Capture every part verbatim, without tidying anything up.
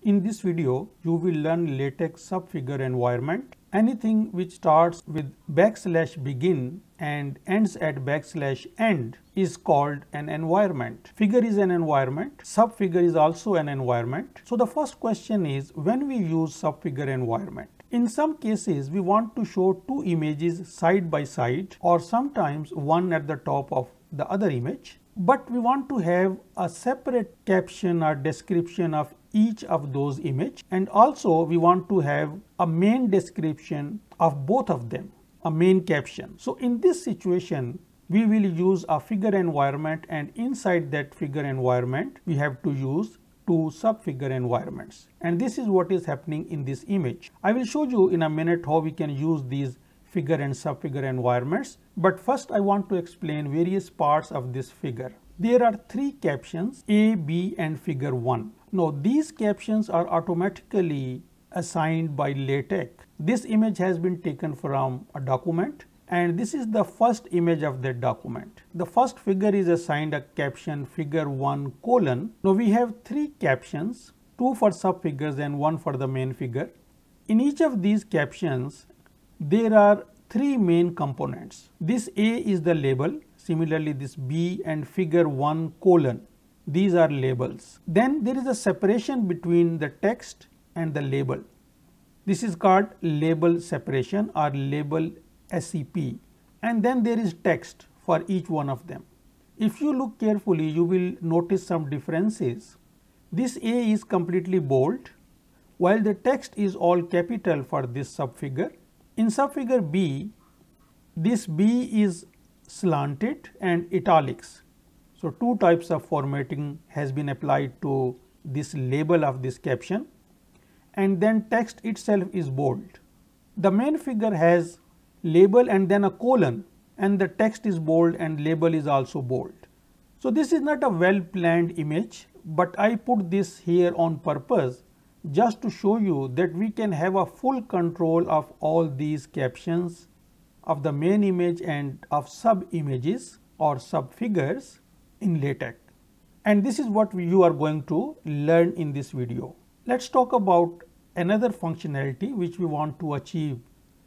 In this video, you will learn Latex Subfigure environment. Anything which starts with backslash begin and ends at backslash end is called an environment. Figure is an environment. Subfigure is also an environment. So the first question is, when we use subfigure environment? In some cases, we want to show two images side by side, or sometimes one at the top of the other image. But we want to have a separate caption or description of each of those images, and also we want to have a main description of both of them, a main caption. So in this situation, we will use a figure environment, and inside that figure environment we have to use two subfigure environments, and this is what is happening in this image. I will show you in a minute how we can use these figure and subfigure environments, but first I want to explain various parts of this figure. There are three captions, A, B and figure one. Now these captions are automatically assigned by LaTeX. This image has been taken from a document, and this is the first image of that document. The first figure is assigned a caption figure one colon. Now we have three captions, two for subfigures and one for the main figure. In each of these captions, there are three main components. This A is the label. Similarly, this B and figure one colon, these are labels. Then there is a separation between the text and the label. This is called label separation or label S E P. And then there is text for each one of them. If you look carefully, you will notice some differences. This A is completely bold, while the text is all capital for this subfigure. In subfigure B, this B is slanted and italics. So two types of formatting has been applied to this label of this caption, and then text itself is bold. The main figure has label and then a colon, and the text is bold and label is also bold. So this is not a well planned image, but I put this here on purpose just to show you that we can have a full control of all these captions of the main image and of sub images or subfigures in LaTeX. And this is what you are going to learn in this video. Let's talk about another functionality which we want to achieve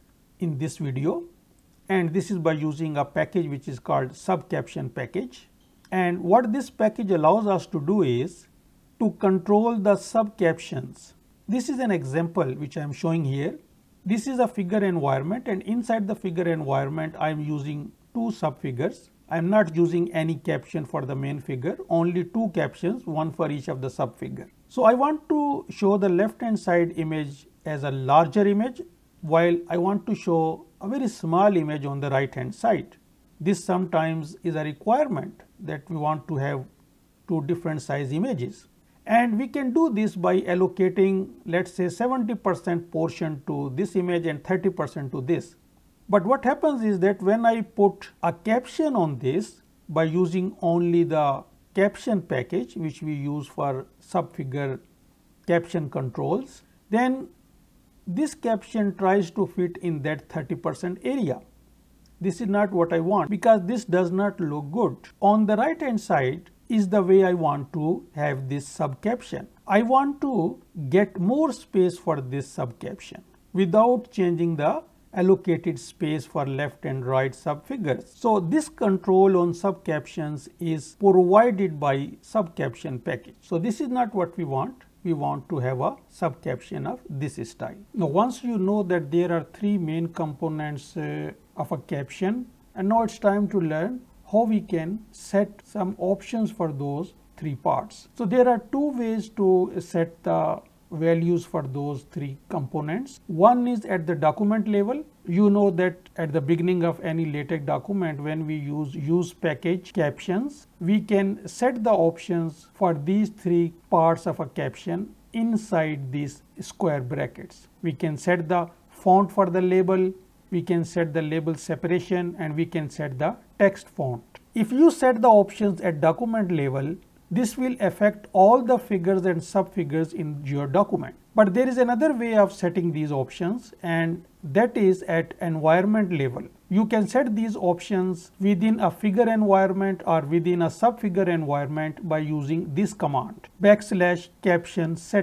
in this video, and this is by using a package which is called subcaption package. And what this package allows us to do is to control the subcaptions. This is an example which I am showing here. This is a figure environment, and inside the figure environment I am using two subfigures. I am not using any caption for the main figure, only two captions, one for each of the subfigure. So I want to show the left hand side image as a larger image, while I want to show a very small image on the right hand side. This sometimes is a requirement that we want to have two different size images. And we can do this by allocating, let's say, seventy percent portion to this image and thirty percent to this. But what happens is that when I put a caption on this by using only the caption package which we use for subfigure caption controls, then this caption tries to fit in that thirty percent area. This is not what I want, because this does not look good. On the right hand side is the way I want to have this subcaption. I want to get more space for this subcaption without changing the allocated space for left and right subfigures. So this control on subcaptions is provided by subcaption package. So this is not what we want. We want to have a subcaption of this style. Now once you know that there are three main components uh, of a caption, and now it's time to learn how we can set some options for those three parts. So there are two ways to set the values for those three components. One is at the document level. You know that at the beginning of any LaTeX document, when we use use package captions, we can set the options for these three parts of a caption inside these square brackets. We can set the font for the label, we can set the label separation, and we can set the text font. If you set the options at document level, this will affect all the figures and subfigures in your document. But there is another way of setting these options, and that is at environment level. You can set these options within a figure environment or within a subfigure environment by using this command, backslash caption setup.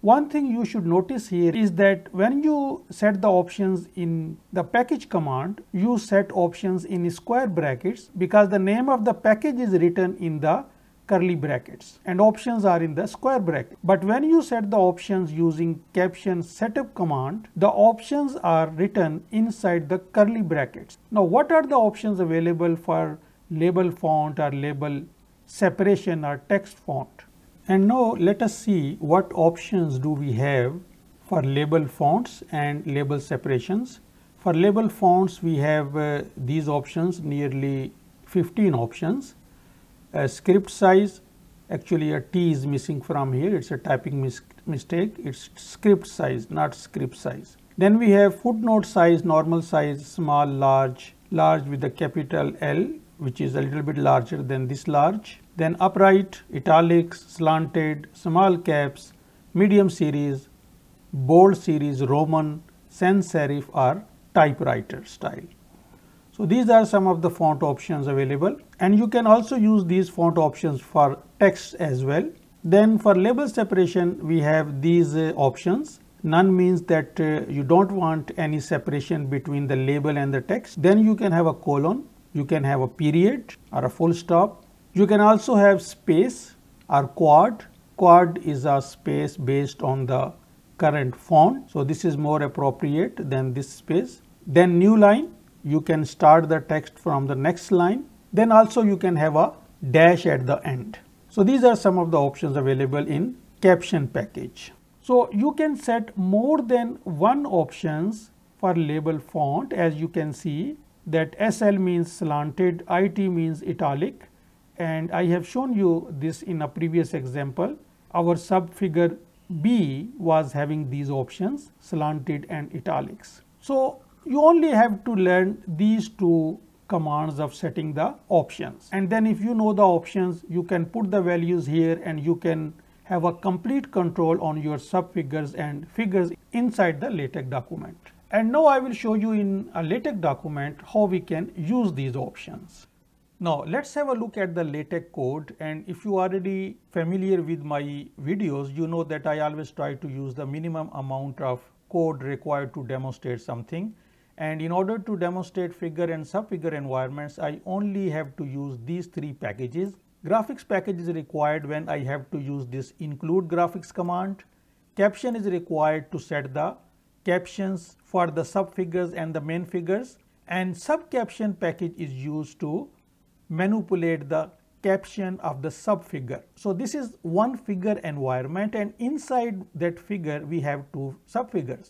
One thing you should notice here is that when you set the options in the package command, you set options in square brackets because the name of the package is written in the curly brackets and options are in the square bracket. But when you set the options using caption setup command, the options are written inside the curly brackets. Now what are the options available for label font or label separation or text font? And now let us see what options do we have for label fonts and label separations. For label fonts we have uh, these options, nearly fifteen options. Uh, script size, actually a T is missing from here, it's a typing mis mistake, it's script size, not script size. Then we have footnote size, normal size, small, large, large with the capital L, which is a little bit larger than this large. Then upright, italics, slanted, small caps, medium series, bold series, Roman, sans serif or typewriter style. So these are some of the font options available, and you can also use these font options for text as well. Then for label separation we have these uh, options. None means that uh, you don't want any separation between the label and the text. Then you can have a colon, you can have a period or a full stop. You can also have space or quad. Quad is a space based on the current font. So this is more appropriate than this space. Then new line, you can start the text from the next line. Then also you can have a dash at the end. So these are some of the options available in caption package. So you can set more than one options for label font. As you can see that S L means slanted, I T means italic, and I have shown you this in a previous example. Our subfigure B was having these options, slanted and italics. So you only have to learn these two commands of setting the options, and then if you know the options you can put the values here and you can have a complete control on your subfigures and figures inside the LaTeX document. And now I will show you in a LaTeX document how we can use these options. Now let's have a look at the LaTeX code, and if you are already familiar with my videos, you know that I always try to use the minimum amount of code required to demonstrate something. And in order to demonstrate figure and subfigure environments, I only have to use these three packages. Graphicx package is required when I have to use this include graphics command. Caption is required to set the captions for the subfigures and the main figures. And subcaption package is used to manipulate the caption of the subfigure. So this is one figure environment, and inside that figure we have two subfigures.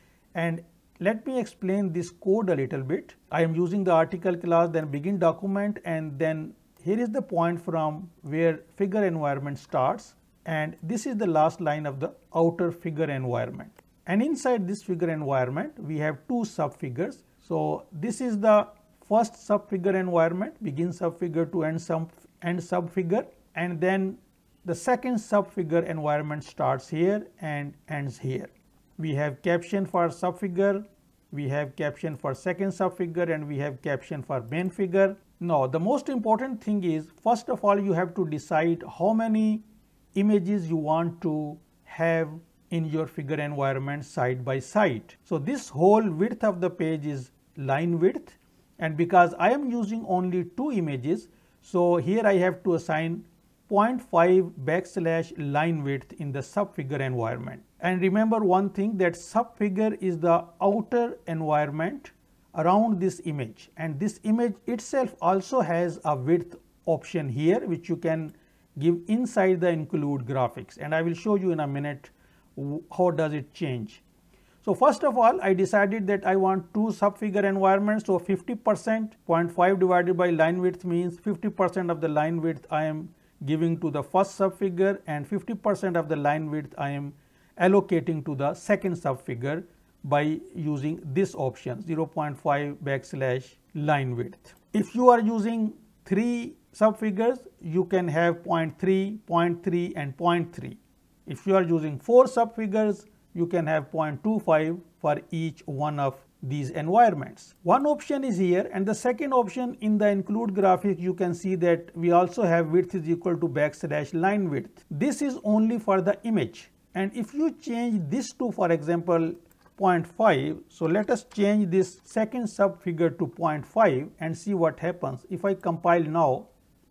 And let me explain this code a little bit. I am using the article class, then begin document, and then here is the point from where figure environment starts, and this is the last line of the outer figure environment. And inside this figure environment we have two subfigures. So this is the first subfigure environment, begin subfigure to end sub end subfigure, and then the second subfigure environment starts here and ends here. We have caption for subfigure, we have caption for second subfigure, and we have caption for main figure. Now the most important thing is, first of all you have to decide how many images you want to have in your figure environment side by side. So this whole width of the page is line width, and because I am using only two images, so here I have to assign zero point five backslash line width in the subfigure environment. And remember one thing, that subfigure is the outer environment around this image, and this image itself also has a width option here which you can give inside the include graphics, and I will show you in a minute how does it change. So first of all I decided that I want two subfigure environments, so fifty percent, zero point five divided by line width means fifty percent of the line width I am giving to the first subfigure, and fifty percent of the line width I am allocating to the second subfigure by using this option zero point five backslash line width. If you are using three subfigures, you can have zero point three, zero point three and zero point three. If you are using four subfigures, you can have zero point two five for each one of these environments. One option is here, and the second option in the include graphic, you can see that we also have width is equal to backslash line width. This is only for the image. And if you change this to, for example, zero point five, so let us change this second subfigure to zero point five and see what happens. If I compile now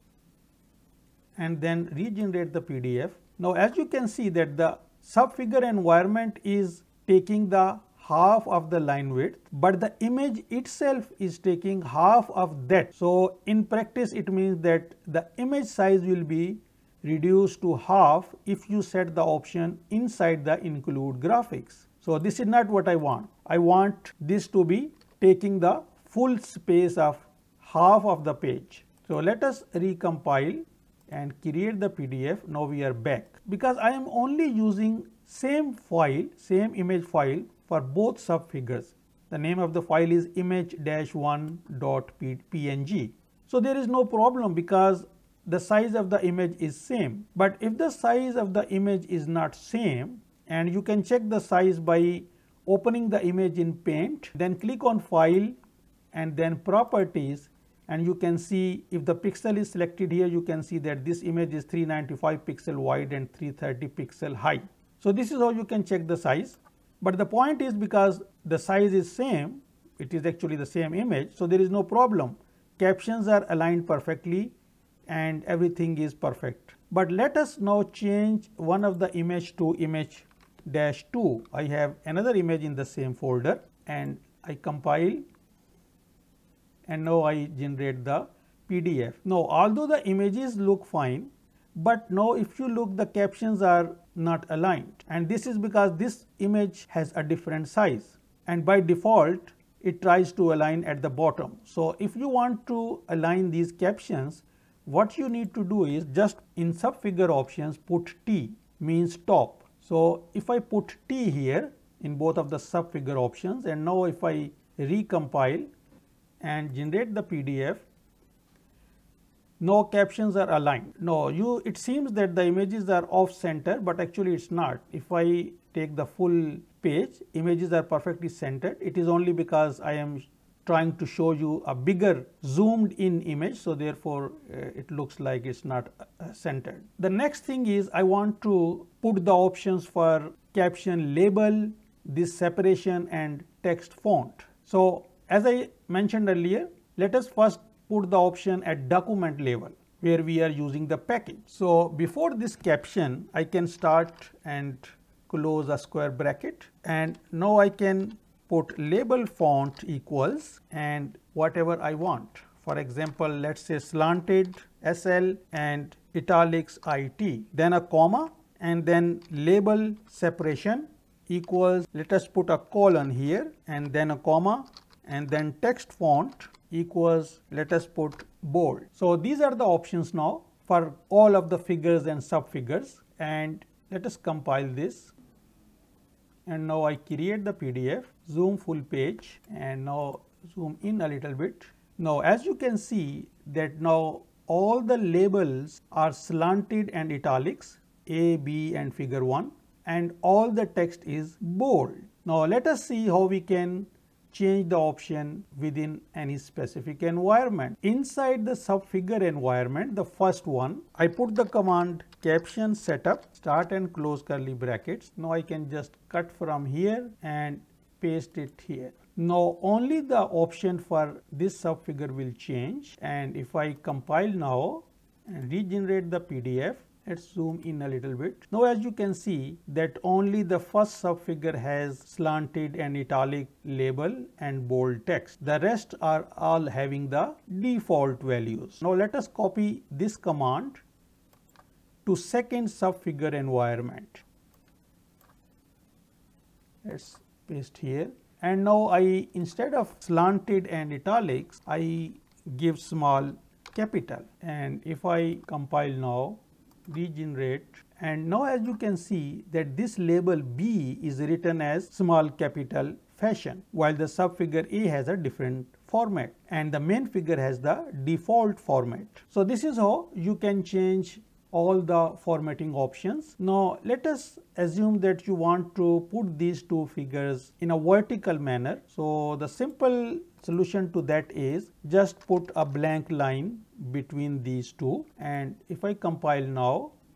and then regenerate the P D F, now as you can see that the subfigure environment is taking the half of the line width, but the image itself is taking half of that. So in practice it means that the image size will be reduced to half if you set the option inside the include graphics. So this is not what I want. I want this to be taking the full space of half of the page. So let us recompile and create the P D F. Now we are back. Because I am only using same file, same image file for both subfigures. The name of the file is image dash one dot p n g. So there is no problem because the size of the image is same. But if the size of the image is not same, and you can check the size by opening the image in Paint, then click on File and then Properties, and you can see if the pixel is selected here, you can see that this image is three ninety-five pixel wide and three thirty pixel high. So this is how you can check the size. But the point is, because the size is same, it is actually the same image, so there is no problem. Captions are aligned perfectly and everything is perfect. But let us now change one of the image to image dash two. I have another image in the same folder and I compile and now I generate the P D F. Now although the images look fine, but now if you look, the captions are not aligned, and this is because this image has a different size, and by default it tries to align at the bottom. So if you want to align these captions, what you need to do is just in subfigure options put T, means top. So if I put T here in both of the subfigure options, and now if I recompile and generate the P D F, no captions are aligned. No, you it seems that the images are off center, but actually it's not. If I take the full page, images are perfectly centered. It is only because I am trying to show you a bigger zoomed in image, so therefore uh, it looks like it's not uh, centered. The next thing is I want to put the options for caption label, this separation and text font. So as I mentioned earlier, let us first put the option at document level where we are using the package. So before this caption, I can start and close a square bracket, and now I can put label font equals and whatever I want. For example, let's say slanted S L and italics I T, then a comma, and then label separation equals, let us put a colon here and then a comma, and then text font equals, let us put bold. So these are the options now for all of the figures and subfigures, and let us compile this. And now I create the P D F, zoom full page, and now zoom in a little bit. Now as you can see that now all the labels are slanted and italics, A, B and figure one, and all the text is bold. Now let us see how we can change the option within any specific environment. Inside the subfigure environment, the first one, I put the command caption setup, start and close curly brackets. Now I can just cut from here and paste it here. Now only the option for this subfigure will change, and if I compile now and regenerate the P D F, let's zoom in a little bit. Now as you can see that only the first subfigure has slanted and italic label and bold text. The rest are all having the default values. Now let us copy this command to second subfigure environment. Let's paste here. And now I, instead of slanted and italics, I give small capital. And if I compile now, regenerate, and now as you can see that this label B is written as small capital fashion, while the subfigure A has a different format and the main figure has the default format. So this is how you can change all the formatting options. Now let us assume that you want to put these two figures in a vertical manner. So the simple solution to that is just put a blank line between these two, and if I compile now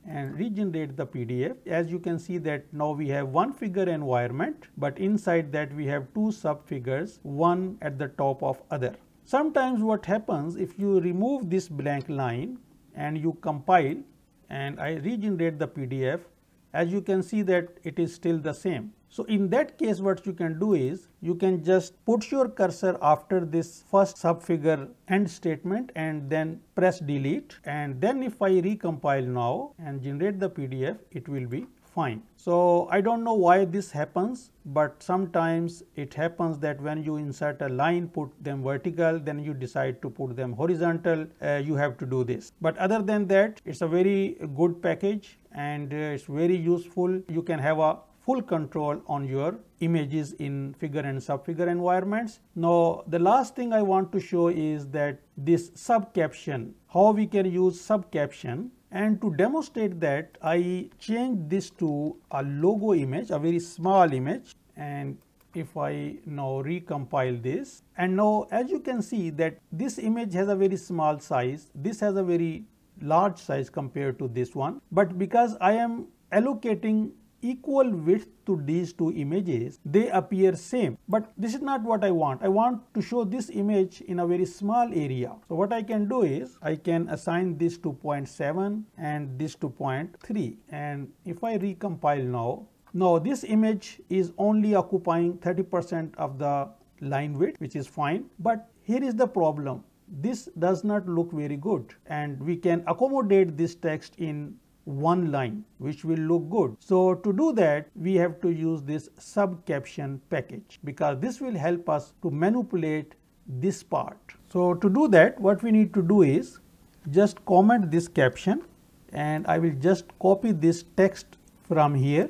and regenerate the P D F. As you can see that now we have one figure environment, but inside that we have two subfigures, one at the top of other. Sometimes what happens if you remove this blank line and you compile and I regenerate the P D F, as you can see that it is still the same. So in that case what you can do is you can just put your cursor after this first subfigure end statement and then press delete, and then if I recompile now and generate the P D F, it will be fine. So I don't know why this happens, but sometimes it happens that when you insert a line, put them vertical, then you decide to put them horizontal, uh, you have to do this. But other than that, it's a very good package and uh, it's very useful. You can have a full control on your images in figure and subfigure environments. Now the last thing I want to show is that this subcaption, how we can use subcaption. And to demonstrate that, I changed this to a logo image, a very small image. And if I now recompile this, and now as you can see that this image has a very small size, this has a very large size compared to this one. But because I am allocating equal width to these two images, they appear same. But this is not what I want. I want to show this image in a very small area. So what I can do is I can assign this to zero point seven and this to zero point three. And if I recompile now, now this image is only occupying thirty percent of the line width, which is fine. But here is the problem. This does not look very good, and we can accommodate this text in one line, which will look good. So to do that, we have to use this subcaption package, because this will help us to manipulate this part. So to do that, what we need to do is just comment this caption, and I will just copy this text from here.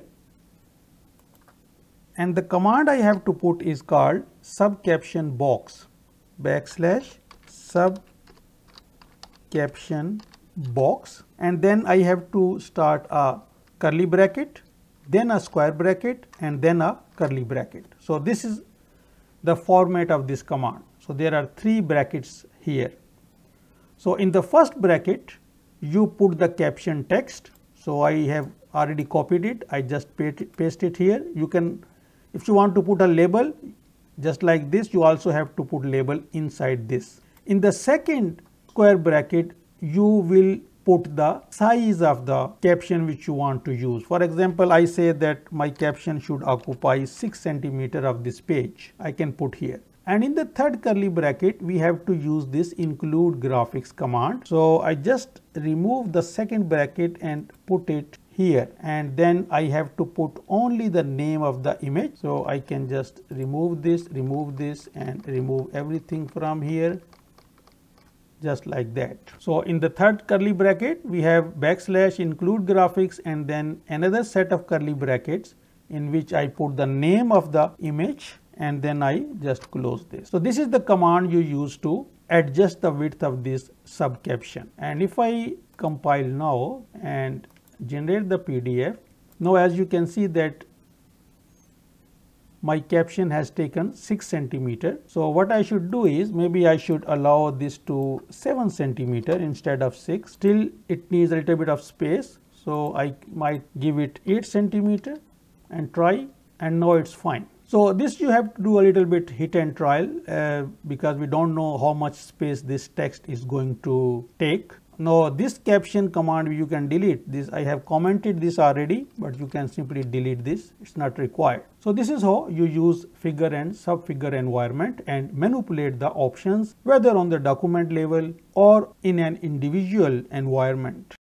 And the command I have to put is called subcaption box backslash subcaption box, and then I have to start a curly bracket, then a square bracket, and then a curly bracket. So this is the format of this command. So there are three brackets here. So in the first bracket you put the caption text. So I have already copied it, I just paste it here. You can, if you want to put a label just like this, you also have to put label inside this. In the second square bracket you will put the size of the caption which you want to use. For example, I say that my caption should occupy six centimeters of this page. I can put here. And in the third curly bracket, we have to use this include graphicx command. So I just remove the second bracket and put it here, and then I have to put only the name of the image. So I can just remove this, remove this, and remove everything from here, just like that. So in the third curly bracket we have backslash include graphicx, and then another set of curly brackets in which I put the name of the image, and then I just close this. So this is the command you use to adjust the width of this subcaption. And if I compile now and generate the P D F, now as you can see that my caption has taken six centimeters. So what I should do is maybe I should allow this to seven centimeters instead of six. Still it needs a little bit of space, so I might give it eight centimeters and try, and now it's fine. So this you have to do a little bit hit and trial uh, because we don't know how much space this text is going to take. Now this caption command you can delete this. I have commented this already, but you can simply delete this. It's not required. So this is how you use figure and subfigure environment and manipulate the options, whether on the document level or in an individual environment.